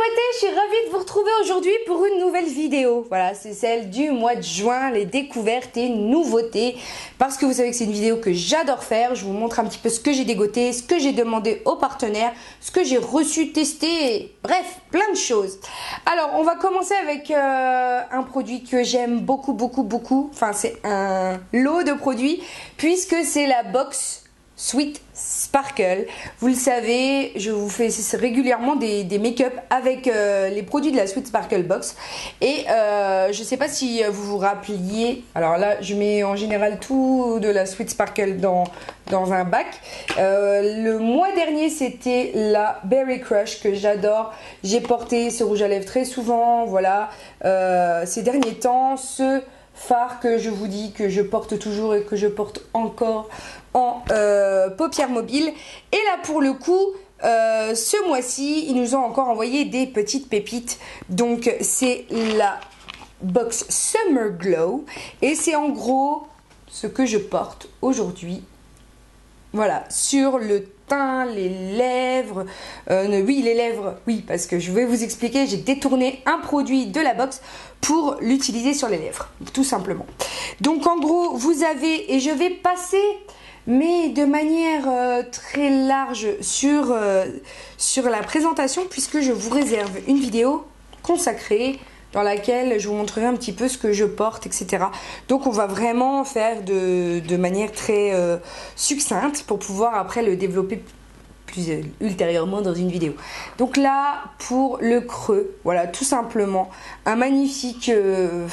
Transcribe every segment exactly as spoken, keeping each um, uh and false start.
beauté, je suis ravie de vous retrouver aujourd'hui pour une nouvelle vidéo. Voilà, c'est celle du mois de juin, les découvertes et nouveautés. Parce que vous savez que c'est une vidéo que j'adore faire. Je vous montre un petit peu ce que j'ai dégoté, ce que j'ai demandé aux partenaires, ce que j'ai reçu, testé, bref, plein de choses. Alors, on va commencer avec euh, un produit que j'aime beaucoup, beaucoup, beaucoup. Enfin, c'est un lot de produits puisque c'est la box Sweet Sparkle. Vous le savez, je vous fais régulièrement des, des make-up avec euh, les produits de la Sweet Sparkle Box. Et euh, je ne sais pas si vous vous rappeliez. Alors là, je mets en général tout de la Sweet Sparkle dans, dans un bac. Euh, le mois dernier, c'était la Berry Crush que j'adore. J'ai porté ce rouge à lèvres très souvent. Voilà. Euh, ces derniers temps, ce fard que je vous dis que je porte toujours et que je porte encore en euh, paupières mobiles. Et là pour le coup euh, ce mois-ci ils nous ont encore envoyé des petites pépites. Donc c'est la box Summer Glow et c'est en gros ce que je porte aujourd'hui. Voilà, sur le teint, les lèvres, euh, oui les lèvres, oui parce que je vais vous expliquer, j'ai détourné un produit de la box pour l'utiliser sur les lèvres, tout simplement. Donc en gros vous avez, et je vais passer mais de manière euh, très large sur, euh, sur la présentation puisque je vous réserve une vidéo consacrée dans laquelle je vous montrerai un petit peu ce que je porte, et cetera. Donc on va vraiment faire de, de manière très euh, succincte pour pouvoir après le développer plus ultérieurement dans une vidéo. Donc là pour le creux, voilà tout simplement un magnifique euh,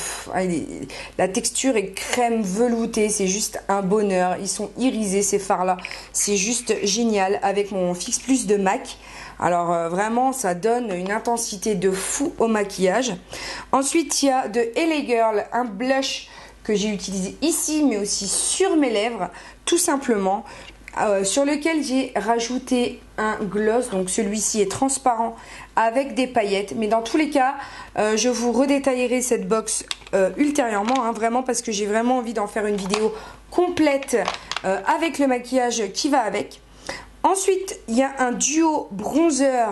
la texture est crème veloutée, c'est juste un bonheur, ils sont irisés ces fards là, c'est juste génial avec mon Fix Plus de MAC. Alors euh, vraiment ça donne une intensité de fou au maquillage. Ensuite il y a de L A Girl, un blush que j'ai utilisé ici mais aussi sur mes lèvres tout simplement. Euh, sur lequel j'ai rajouté un gloss, donc celui-ci est transparent avec des paillettes, mais dans tous les cas euh, je vous redétaillerai cette box euh, ultérieurement, hein, vraiment parce que j'ai vraiment envie d'en faire une vidéo complète euh, avec le maquillage qui va avec. Ensuite il y a un duo bronzer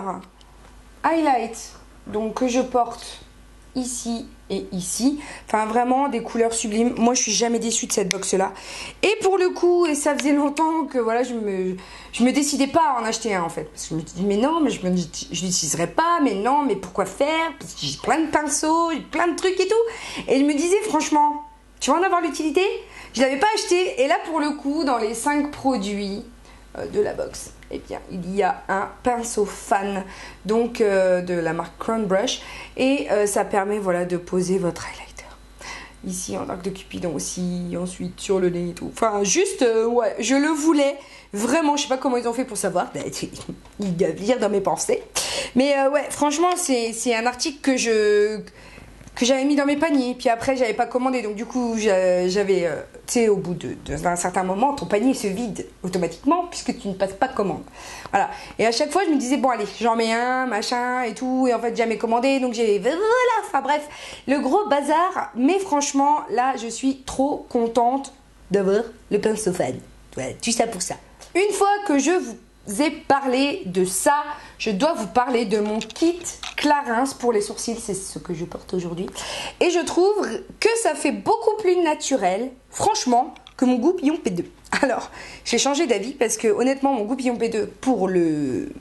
highlight donc que je porte ici et ici, enfin vraiment des couleurs sublimes. Moi je suis jamais déçue de cette box là et pour le coup, et ça faisait longtemps que voilà je me je me décidais pas à en acheter un en fait parce que je me dis mais non mais je me je l'utiliserai pas, mais non mais pourquoi faire, parce que j'ai plein de pinceaux, j'ai plein de trucs et tout, et je me disais franchement tu vas en avoir l'utilité. Je l'avais pas acheté et là pour le coup dans les cinq produits euh, de la box, eh bien, il y a un pinceau fan donc euh, de la marque Crown Brush et euh, ça permet voilà de poser votre highlighter ici en arc de cupidon aussi, ensuite sur le nez et tout. Enfin juste euh, ouais, je le voulais vraiment, je sais pas comment ils ont fait pour savoir, ils doivent lire dans mes pensées, mais euh, ouais franchement c'est c'est un article que je que j'avais mis dans mes paniers, puis après j'avais pas commandé, donc du coup j'avais, euh, tu sais, au bout de, de, d'un certain moment, ton panier se vide automatiquement puisque tu ne passes pas commande. Voilà, et à chaque fois je me disais bon allez, j'en mets un, machin et tout, et en fait jamais commandé, donc j'ai, voilà, enfin bref, le gros bazar, mais franchement là je suis trop contente d'avoir le pinceau fan. Ouais, tout ça pour ça. Une fois que je vous ai parlé de ça, je dois vous parler de mon kit Clarins pour les sourcils, c'est ce que je porte aujourd'hui. Et je trouve que ça fait beaucoup plus naturel, franchement, que mon goupillon P deux. Alors, j'ai changé d'avis parce que honnêtement, mon goupillon P deux, pour le...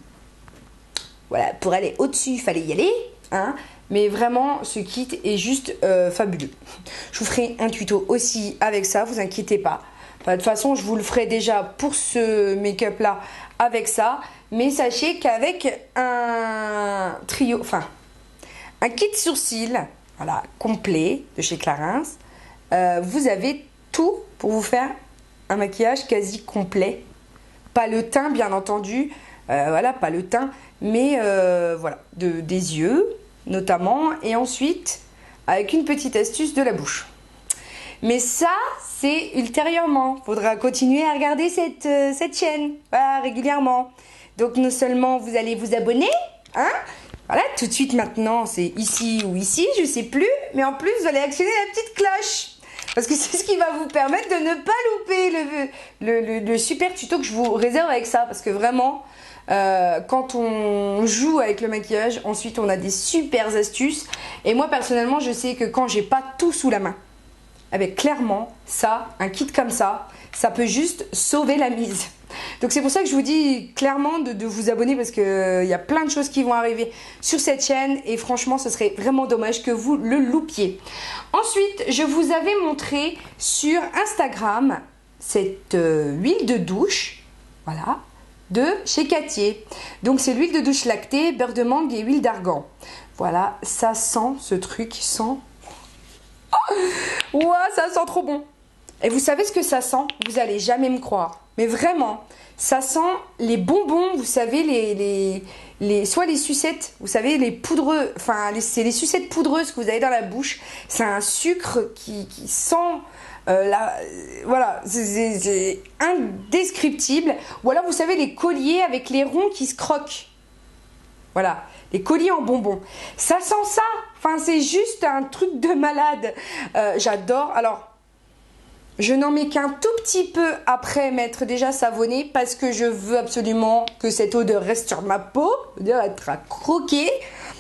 Voilà, pour aller au-dessus, il fallait y aller, hein. Mais vraiment, ce kit est juste euh, fabuleux. Je vous ferai un tuto aussi avec ça, vous inquiétez pas. Enfin, de toute façon, je vous le ferai déjà pour ce make-up là avec ça. Mais sachez qu'avec un trio, enfin, un kit sourcils, voilà, complet de chez Clarins, euh, vous avez tout pour vous faire un maquillage quasi complet. Pas le teint, bien entendu, euh, voilà, pas le teint, mais euh, voilà, de, des yeux notamment, et ensuite avec une petite astuce de la bouche. Mais ça, c'est ultérieurement. Faudra continuer à regarder cette, euh, cette chaîne, voilà, régulièrement. Donc non seulement vous allez vous abonner, hein, voilà, tout de suite maintenant, c'est ici ou ici, je sais plus, mais en plus vous allez actionner la petite cloche. Parce que c'est ce qui va vous permettre de ne pas louper le, le, le, le super tuto que je vous réserve avec ça. Parce que vraiment, Euh, quand on joue avec le maquillage, ensuite on a des super astuces. Et moi personnellement, je sais que quand j'ai pas tout sous la main, avec clairement ça, un kit comme ça, ça peut juste sauver la mise. Donc c'est pour ça que je vous dis clairement de, de vous abonner parce qu'il euh, y a plein de choses qui vont arriver sur cette chaîne et franchement ce serait vraiment dommage que vous le loupiez. Ensuite, je vous avais montré sur Instagram cette euh, huile de douche, voilà, de chez Cattier. Donc c'est l'huile de douche lactée, beurre de mangue et huile d'argan. Voilà, ça sent ce truc, sent... Oh, ouah, ça sent trop bon. Et vous savez ce que ça sent? Vous allez jamais me croire. Mais vraiment, ça sent les bonbons, vous savez, les, les, les, soit les sucettes, vous savez, les poudreux, enfin, c'est les sucettes poudreuses que vous avez dans la bouche. C'est un sucre qui, qui sent, euh, la, voilà, c'est indescriptible. Ou alors, vous savez, les colliers avec les ronds qui se croquent. Voilà, les colliers en bonbons. Ça sent ça. Enfin, c'est juste un truc de malade. Euh, J'adore. Alors, je n'en mets qu'un tout petit peu après m'être déjà savonné parce que je veux absolument que cette odeur reste sur ma peau, c'est-à-dire être à croquer.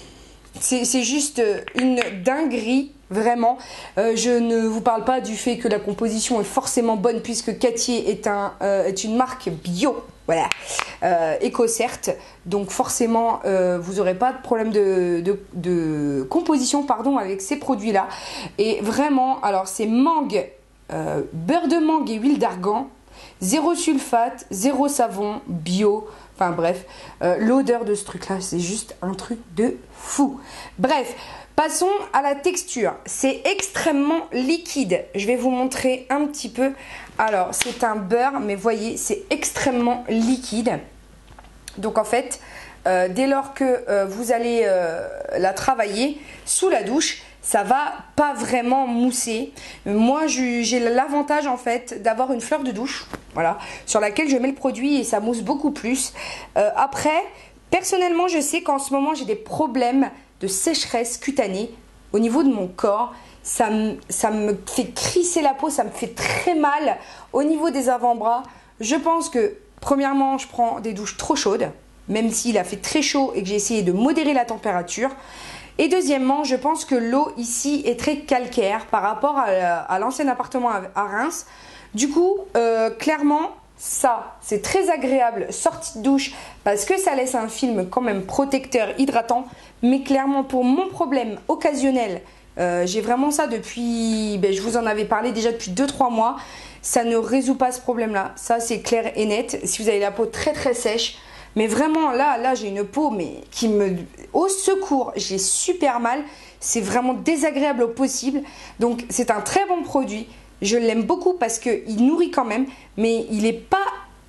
C'est juste une dinguerie, vraiment. Euh, je ne vous parle pas du fait que la composition est forcément bonne puisque Cattier est, un, euh, est une marque bio, voilà, euh, éco-certes. Donc forcément, euh, vous n'aurez pas de problème de, de, de composition pardon, avec ces produits-là. Et vraiment, alors c'est mangue, Euh, beurre de mangue et huile d'argan, zéro sulfate, zéro savon, bio, enfin bref, euh, l'odeur de ce truc là c'est juste un truc de fou. Bref, passons à la texture. C'est extrêmement liquide, je vais vous montrer un petit peu. Alors c'est un beurre mais voyez c'est extrêmement liquide, donc en fait euh, dès lors que euh, vous allez euh, la travailler sous la douche, ça va pas vraiment mousser. Moi, j'ai l'avantage en fait d'avoir une fleur de douche, voilà, sur laquelle je mets le produit et ça mousse beaucoup plus. Euh, après, personnellement, je sais qu'en ce moment, j'ai des problèmes de sécheresse cutanée au niveau de mon corps. Ça me, ça me fait crisser la peau, ça me fait très mal au niveau des avant-bras. Je pense que, premièrement, je prends des douches trop chaudes, même s'il a fait très chaud et que j'ai essayé de modérer la température. Et deuxièmement, je pense que l'eau ici est très calcaire par rapport à, à l'ancien appartement à Reims. Du coup, euh, clairement, ça, c'est très agréable sortie de douche parce que ça laisse un film quand même protecteur, hydratant. Mais clairement, pour mon problème occasionnel, euh, j'ai vraiment ça depuis, ben, je vous en avais parlé déjà depuis deux trois mois. Ça ne résout pas ce problème-là. Ça, c'est clair et net. Si vous avez la peau très très sèche, mais vraiment, là, là j'ai une peau mais qui me... Au secours, j'ai super mal. C'est vraiment désagréable au possible. Donc, c'est un très bon produit. Je l'aime beaucoup parce qu'il nourrit quand même. Mais il n'est pas,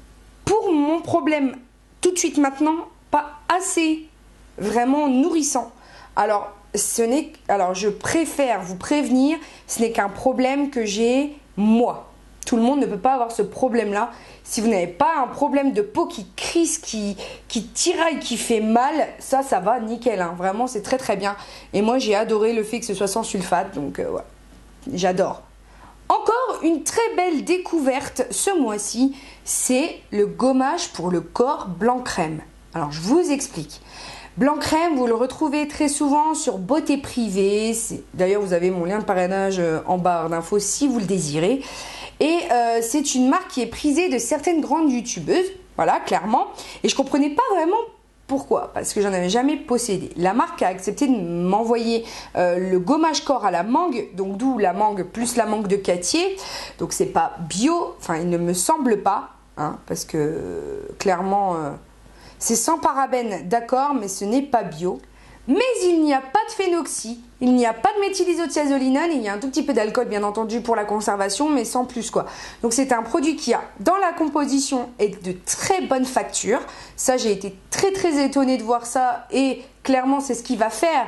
pour mon problème, tout de suite maintenant, pas assez vraiment nourrissant. Alors, ce n'est... Alors, je préfère vous prévenir, ce n'est qu'un problème que j'ai moi. Tout le monde ne peut pas avoir ce problème-là. Si vous n'avez pas un problème de peau qui crisse, qui, qui tiraille, qui fait mal, ça, ça va nickel. Hein. Vraiment, c'est très très bien. Et moi, j'ai adoré le fait que ce soit sans sulfate. Donc, euh, ouais, j'adore. Encore une très belle découverte ce mois-ci, c'est le gommage pour le corps blanc crème. Alors, je vous explique. Blanc crème, vous le retrouvez très souvent sur Beauté Privée. D'ailleurs, vous avez mon lien de parrainage en barre d'infos si vous le désirez. Et euh, c'est une marque qui est prisée de certaines grandes youtubeuses, voilà, clairement. Et je comprenais pas vraiment pourquoi, parce que j'en avais jamais possédé. La marque a accepté de m'envoyer euh, le gommage corps à la mangue, donc d'où la mangue plus la mangue de Cattier. Donc c'est pas bio, enfin il ne me semble pas, hein, parce que euh, clairement euh, c'est sans parabènes, d'accord, mais ce n'est pas bio. Mais il n'y a pas de phénoxy, il n'y a pas de méthylisothiazolinone, il y a un tout petit peu d'alcool bien entendu pour la conservation, mais sans plus quoi. Donc c'est un produit qui a dans la composition est de très bonne facture. Ça j'ai été très très étonnée de voir ça et clairement c'est ce qui va faire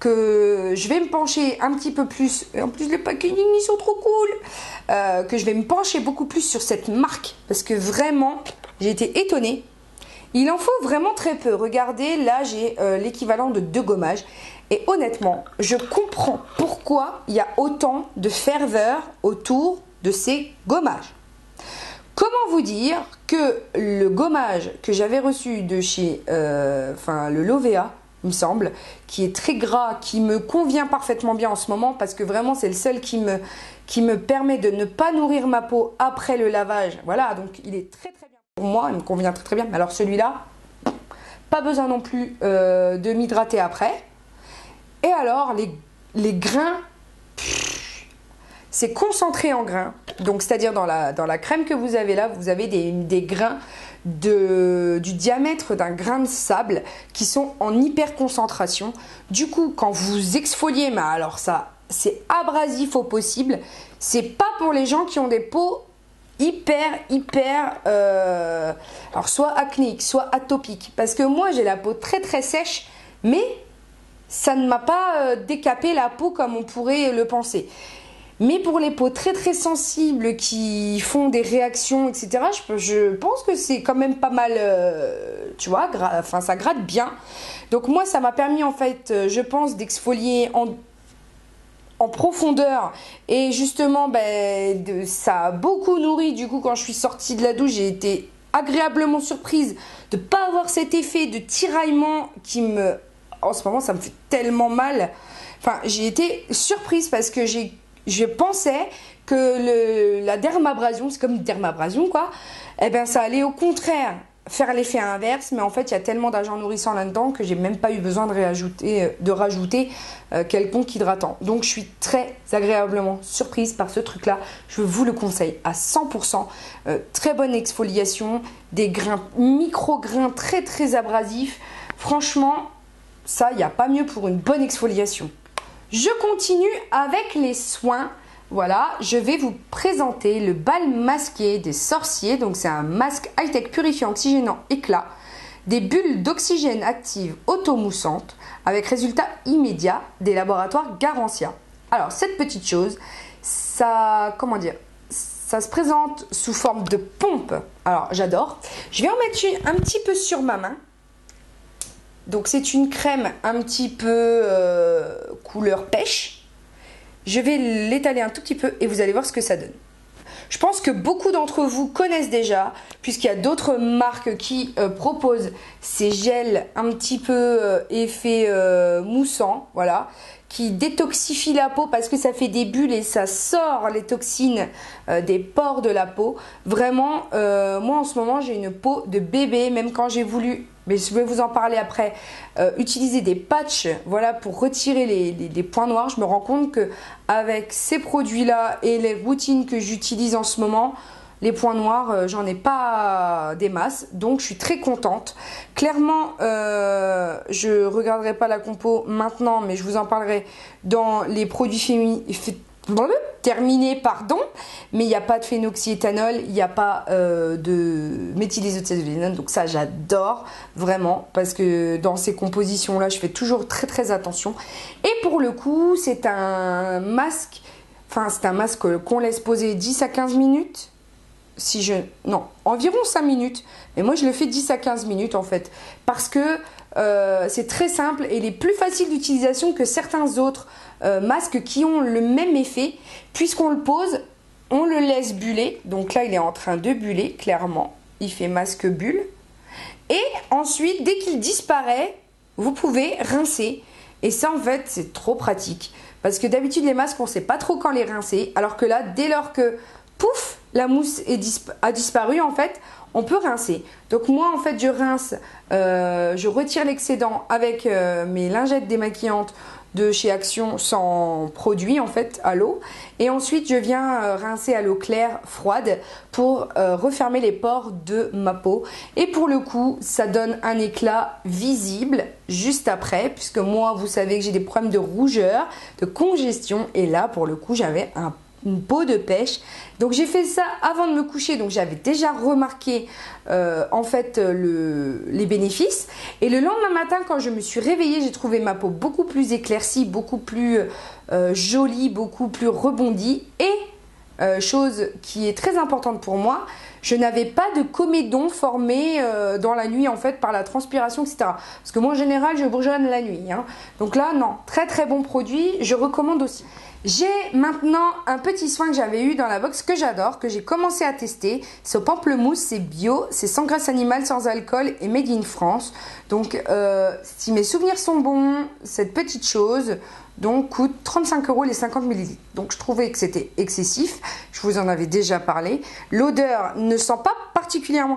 que je vais me pencher un petit peu plus. Et en plus les packaging ils sont trop cool. Euh, que je vais me pencher beaucoup plus sur cette marque parce que vraiment j'ai été étonnée. Il en faut vraiment très peu. Regardez, là, j'ai euh, l'équivalent de deux gommages. Et honnêtement, je comprends pourquoi il y a autant de ferveur autour de ces gommages. Comment vous dire que le gommage que j'avais reçu de chez euh, enfin, le Lovea, il me semble, qui est très gras, qui me convient parfaitement bien en ce moment parce que vraiment c'est le seul qui me, qui me permet de ne pas nourrir ma peau après le lavage. Voilà, donc il est très très bien pour moi, il me convient très très bien. Mais alors celui-là, pas besoin non plus euh, de m'hydrater après. Et alors les, les grains, c'est concentré en grains. Donc c'est-à-dire dans la, dans la crème que vous avez là, vous avez des, des grains de, du diamètre d'un grain de sable qui sont en hyper concentration. Du coup, quand vous exfoliez, mais alors ça, c'est abrasif au possible. C'est pas pour les gens qui ont des peaux hyper, hyper, euh, alors soit acnéiques, soit atopiques. Parce que moi, j'ai la peau très, très sèche, mais ça ne m'a pas euh, décapé la peau comme on pourrait le penser. Mais pour les peaux très très sensibles qui font des réactions, et cetera, je, je pense que c'est quand même pas mal, euh, tu vois, enfin ça gratte bien. Donc moi ça m'a permis en fait, je pense, d'exfolier en, en profondeur. Et justement, ben, de, ça a beaucoup nourri. Du coup, quand je suis sortie de la douche, j'ai été agréablement surprise de ne pas avoir cet effet de tiraillement qui me... En ce moment, ça me fait tellement mal. Enfin, j'ai été surprise parce que j'ai... Je pensais que le, la dermabrasion, c'est comme une dermabrasion quoi, eh bien ça allait au contraire faire l'effet inverse, mais en fait il y a tellement d'agents nourrissants là-dedans que j'ai même pas eu besoin de, réajouter, de rajouter euh, quelconque hydratant. Donc je suis très agréablement surprise par ce truc-là, je vous le conseille à cent pour cent. Euh, très bonne exfoliation, des grains, micro-grains très très abrasifs, franchement ça il n'y a pas mieux pour une bonne exfoliation. Je continue avec les soins. Voilà, je vais vous présenter le bal masqué des sorciers. Donc c'est un masque high-tech purifiant, oxygénant, éclat. Des bulles d'oxygène actives automoussantes avec résultat immédiat des laboratoires Garantia. Alors cette petite chose, ça, comment dire, ça se présente sous forme de pompe. Alors j'adore. Je vais en mettre une, un petit peu sur ma main. Donc c'est une crème un petit peu euh, couleur pêche. Je vais l'étaler un tout petit peu et vous allez voir ce que ça donne. Je pense que beaucoup d'entre vous connaissent déjà, puisqu'il y a d'autres marques qui euh, proposent ces gels un petit peu euh, effet euh, moussant, voilà, qui détoxifient la peau parce que ça fait des bulles et ça sort les toxines euh, des pores de la peau. Vraiment, euh, moi en ce moment j'ai une peau de bébé, même quand j'ai voulu, mais je vais vous en parler après, euh, utiliser des patchs, voilà, pour retirer les, les, les points noirs. Je me rends compte que avec ces produits-là et les routines que j'utilise en ce moment, les points noirs, euh, j'en ai pas des masses, donc je suis très contente. Clairement, euh, je regarderai pas la compo maintenant, mais je vous en parlerai dans les produits féminins. Terminé, pardon, mais il n'y a pas de phénoxyéthanol, il n'y a pas euh, de méthylisothiazolidine, donc ça j'adore vraiment parce que dans ces compositions là je fais toujours très très attention. Et pour le coup c'est un masque, enfin c'est un masque qu'on laisse poser dix à quinze minutes, si je, non, environ cinq minutes, mais moi je le fais dix à quinze minutes en fait, parce que euh, c'est très simple et il est plus facile d'utilisation que certains autres euh, masques qui ont le même effet, puisqu'on le pose, on le laisse buller, donc là il est en train de buller, clairement, il fait masque bulle, et ensuite dès qu'il disparaît, vous pouvez rincer, et ça en fait c'est trop pratique, parce que d'habitude les masques on ne sait pas trop quand les rincer, alors que là dès lors que pouf, la mousse est disp a disparu en fait, on peut rincer. Donc moi en fait je rince, euh, je retire l'excédent avec euh, mes lingettes démaquillantes de chez Action sans produit en fait à l'eau, et ensuite je viens euh, rincer à l'eau claire froide pour euh, refermer les pores de ma peau, et pour le coup ça donne un éclat visible juste après, puisque moi vous savez que j'ai des problèmes de rougeur, de congestion, et là pour le coup j'avais un une peau de pêche. Donc j'ai fait ça avant de me coucher, donc j'avais déjà remarqué euh, en fait le, les bénéfices, et le lendemain matin quand je me suis réveillée, j'ai trouvé ma peau beaucoup plus éclaircie, beaucoup plus euh, jolie, beaucoup plus rebondie, et euh, chose qui est très importante pour moi, je n'avais pas de comédon formé euh, dans la nuit en fait par la transpiration, et cetera. Parce que moi en général je bourgeonne la nuit, hein. Donc là non, très très bon produit, je recommande aussi. J'ai maintenant un petit soin que j'avais eu dans la box que j'adore, que j'ai commencé à tester. C'est au pamplemousse, c'est bio, c'est sans graisse animale, sans alcool et made in France. Donc euh, si mes souvenirs sont bons, cette petite chose donc coûte trente-cinq euros les cinquante millilitres. Donc je trouvais que c'était excessif, je vous en avais déjà parlé. L'odeur ne sent pas particulièrement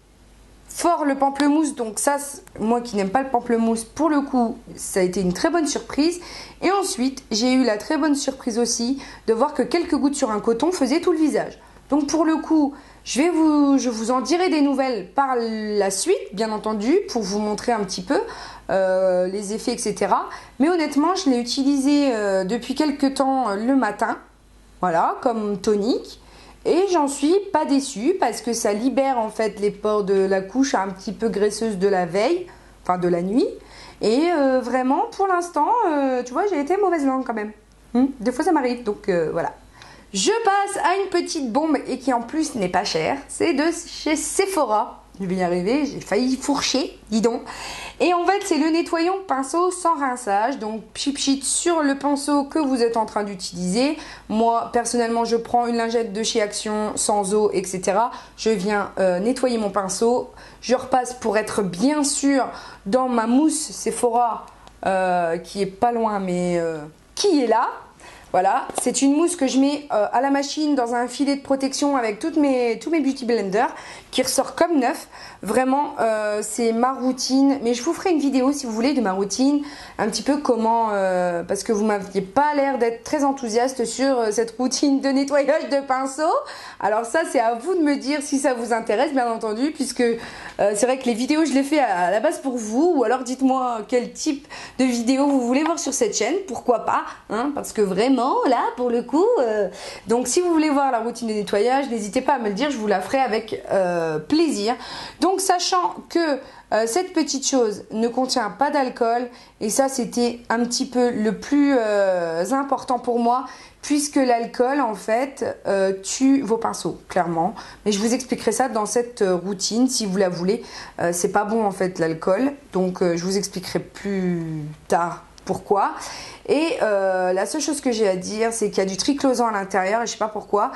fort le pamplemousse, donc ça, moi qui n'aime pas le pamplemousse, pour le coup, ça a été une très bonne surprise. Et ensuite, j'ai eu la très bonne surprise aussi de voir que quelques gouttes sur un coton faisaient tout le visage. Donc pour le coup, je vais vous, je vous en dirai des nouvelles par la suite, bien entendu, pour vous montrer un petit peu euh, les effets, et cetera. Mais honnêtement, je l'ai utilisé euh, depuis quelques temps euh, le matin, voilà, comme tonique. Et j'en suis pas déçue parce que ça libère en fait les pores de la couche un petit peu graisseuse de la veille, enfin de la nuit. Et euh, vraiment, pour l'instant, euh, tu vois, j'ai été mauvaise langue quand même. Hum, des fois ça m'arrive, donc euh, voilà. Je passe à une petite bombe et qui en plus n'est pas chère. C'est de chez Sephora. Je vais y arriver, j'ai failli fourcher, dis donc. Et en fait, c'est le nettoyant pinceau sans rinçage. Donc, pchit pchit sur le pinceau que vous êtes en train d'utiliser. Moi, personnellement, je prends une lingette de chez Action sans eau, et cetera. Je viens euh, nettoyer mon pinceau. Je repasse pour être bien sûr dans ma mousse Sephora, euh, qui est pas loin, mais euh, qui est là. Voilà, c'est une mousse que je mets euh, à la machine dans un filet de protection avec toutes mes, tous mes beauty blenders qui ressort comme neuf. Vraiment, euh, c'est ma routine. Mais je vous ferai une vidéo si vous voulez de ma routine. Un petit peu comment, euh, parce que vous m'aviez pas l'air d'être très enthousiaste sur euh, cette routine de nettoyage de pinceau. Alors ça, c'est à vous de me dire si ça vous intéresse, bien entendu, puisque euh, c'est vrai que les vidéos, je les fais à, à la base pour vous. Ou alors dites-moi quel type de vidéo vous voulez voir sur cette chaîne. Pourquoi pas, hein, parce que vraiment, là, pour le coup, euh, donc si vous voulez voir la routine de nettoyage, n'hésitez pas à me le dire, je vous la ferai avec euh, plaisir. Donc sachant que euh, cette petite chose ne contient pas d'alcool, et ça c'était un petit peu le plus euh, important pour moi, puisque l'alcool en fait euh, tue vos pinceaux, clairement. Mais je vous expliquerai ça dans cette euh, routine si vous la voulez. Euh, c'est pas bon en fait l'alcool, donc euh, je vous expliquerai plus tard pourquoi. Et euh, la seule chose que j'ai à dire, c'est qu'il y a du triclosan à l'intérieur et je sais pas pourquoi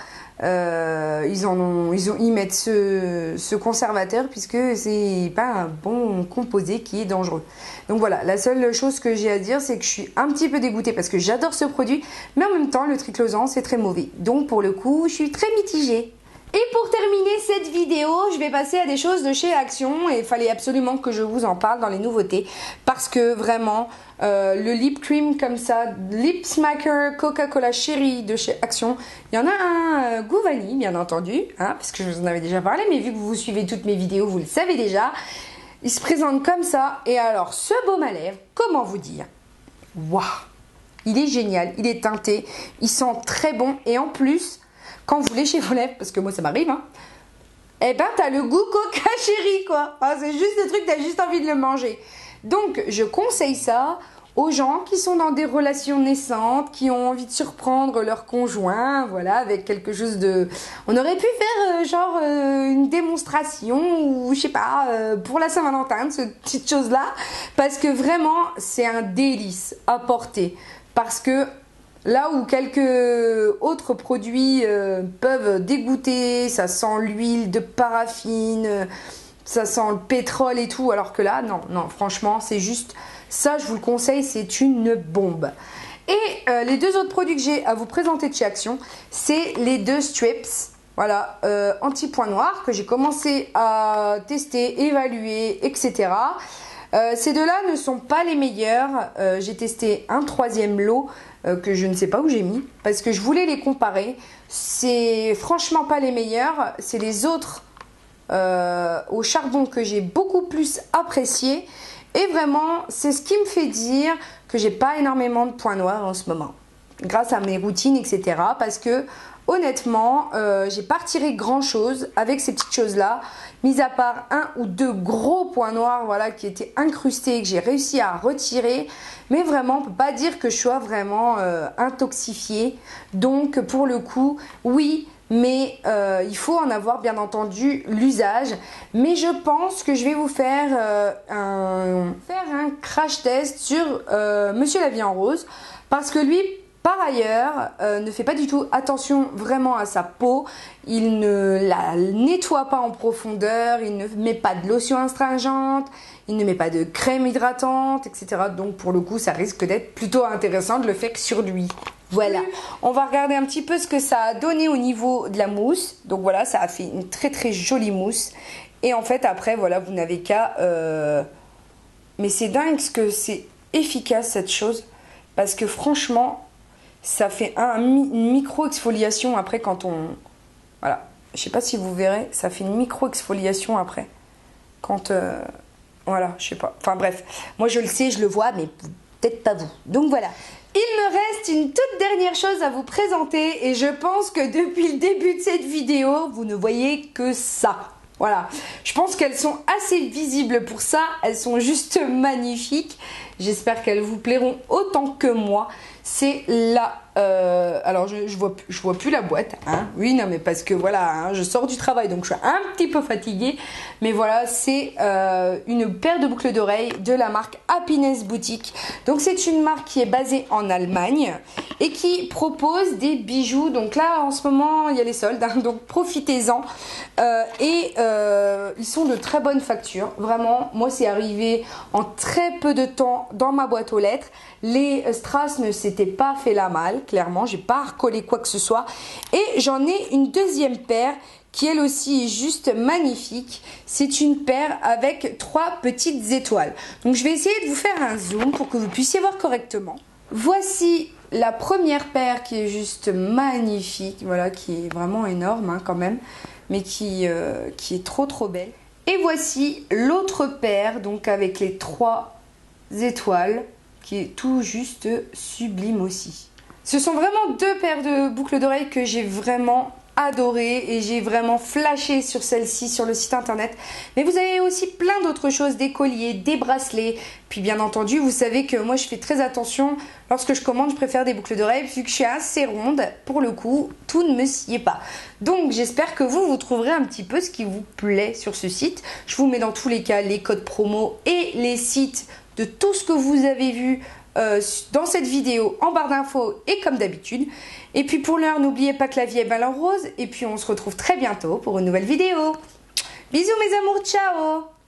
euh, ils en ont, ils ont, ils mettent ce, ce conservateur puisque c'est pas un bon composé qui est dangereux. Donc voilà, la seule chose que j'ai à dire, c'est que je suis un petit peu dégoûtée parce que j'adore ce produit, mais en même temps le triclosan c'est très mauvais. Donc pour le coup, je suis très mitigée. Et pour terminer cette vidéo, je vais passer à des choses de chez Action et il fallait absolument que je vous en parle dans les nouveautés parce que vraiment euh, le lip cream comme ça, Lip Smacker Coca-Cola Cherry de chez Action, il y en a un euh, goût vanille bien entendu, hein, parce que je vous en avais déjà parlé, mais vu que vous suivez toutes mes vidéos, vous le savez déjà. Il se présente comme ça et alors ce baume à lèvres, comment vous dire, waouh, il est génial, il est teinté, il sent très bon et en plus quand vous léchez vos lèvres, parce que moi ça m'arrive, hein, eh ben t'as le goût coca chéri quoi. Ah, c'est juste le truc, t'as juste envie de le manger. Donc je conseille ça aux gens qui sont dans des relations naissantes, qui ont envie de surprendre leur conjoint, voilà, avec quelque chose de... On aurait pu faire euh, genre euh, une démonstration ou je sais pas, euh, pour la Saint-Valentin, cette petite chose-là, parce que vraiment c'est un délice à porter, parce que là où quelques autres produits euh, peuvent dégoûter, ça sent l'huile de paraffine, euh, ça sent le pétrole et tout, alors que là, non, non, franchement, c'est juste, ça je vous le conseille, c'est une bombe. Et euh, les deux autres produits que j'ai à vous présenter de chez Action, c'est les deux strips, voilà, euh, anti-point noir, que j'ai commencé à tester, évaluer, et cetera. Euh, ces deux-là ne sont pas les meilleurs, euh, j'ai testé un troisième lot, Euh, que je ne sais pas où j'ai mis parce que je voulais les comparer. C'est franchement pas les meilleurs, c'est les autres euh, au charbon que j'ai beaucoup plus apprécié et vraiment c'est ce qui me fait dire que j'ai pas énormément de points noirs en ce moment grâce à mes routines, etc. Parce que honnêtement euh, j'ai pas retiré grand chose avec ces petites choses là, mis à part un ou deux gros points noirs, voilà, qui étaient incrustés et que j'ai réussi à retirer. Mais vraiment, on ne peut pas dire que je sois vraiment euh, intoxifiée. Donc, pour le coup, oui, mais euh, il faut en avoir bien entendu l'usage. Mais je pense que je vais vous faire, euh, un, faire un crash test sur euh, Monsieur la Vie en Rose, parce que lui, par ailleurs, euh, ne fait pas du tout attention vraiment à sa peau. Il ne la nettoie pas en profondeur, il ne met pas de lotion astringente, il ne met pas de crème hydratante, et cetera. Donc pour le coup, ça risque d'être plutôt intéressant de le faire sur lui. Voilà, on va regarder un petit peu ce que ça a donné au niveau de la mousse. Donc voilà, ça a fait une très très jolie mousse. Et en fait, après, voilà, vous n'avez qu'à... Euh... Mais c'est dingue ce que c'est efficace cette chose. Parce que franchement... ça fait un, une micro-exfoliation après quand on... Voilà, je sais pas si vous verrez, ça fait une micro-exfoliation après. Quand... Euh, voilà, je sais pas. Enfin bref, moi je le sais, je le vois, mais peut-être pas vous. Donc voilà. Il me reste une toute dernière chose à vous présenter et je pense que depuis le début de cette vidéo, vous ne voyez que ça. Voilà, je pense qu'elles sont assez visibles pour ça, elles sont juste magnifiques. J'espère qu'elles vous plairont autant que moi. C'est la... Euh, alors, je, je, vois, je vois plus la boîte. Hein. Oui, non, mais parce que voilà, hein, je sors du travail, donc je suis un petit peu fatiguée. Mais voilà, c'est euh, une paire de boucles d'oreilles de la marque Happiness Boutique. Donc, c'est une marque qui est basée en Allemagne et qui propose des bijoux. Donc là, en ce moment, il y a les soldes, hein, donc profitez-en. Euh, et euh, ils sont de très bonne facture. Vraiment, moi, c'est arrivé en très peu de temps dans ma boîte aux lettres. Les strass ne s'étaient pas fait la malle, clairement, j'ai pas recollé quoi que ce soit. Et j'en ai une deuxième paire qui elle aussi est juste magnifique. C'est une paire avec trois petites étoiles. Donc je vais essayer de vous faire un zoom pour que vous puissiez voir correctement. Voici la première paire qui est juste magnifique, voilà, qui est vraiment énorme hein, quand même, mais qui, euh, qui est trop trop belle. Et voici l'autre paire, donc avec les trois étoiles, qui est tout juste sublime aussi. Ce sont vraiment deux paires de boucles d'oreilles que j'ai vraiment adorées et j'ai vraiment flashé sur celle-ci sur le site internet. Mais vous avez aussi plein d'autres choses, des colliers, des bracelets. Puis bien entendu, vous savez que moi je fais très attention. Lorsque je commande, je préfère des boucles d'oreilles vu que je suis assez ronde. Pour le coup, tout ne me sied pas. Donc j'espère que vous, vous trouverez un petit peu ce qui vous plaît sur ce site. Je vous mets dans tous les cas les codes promo et les sites de tout ce que vous avez vu euh, dans cette vidéo en barre d'infos et comme d'habitude. Et puis pour l'heure, n'oubliez pas que la vie est belle en rose. Et puis on se retrouve très bientôt pour une nouvelle vidéo. Bisous mes amours, ciao!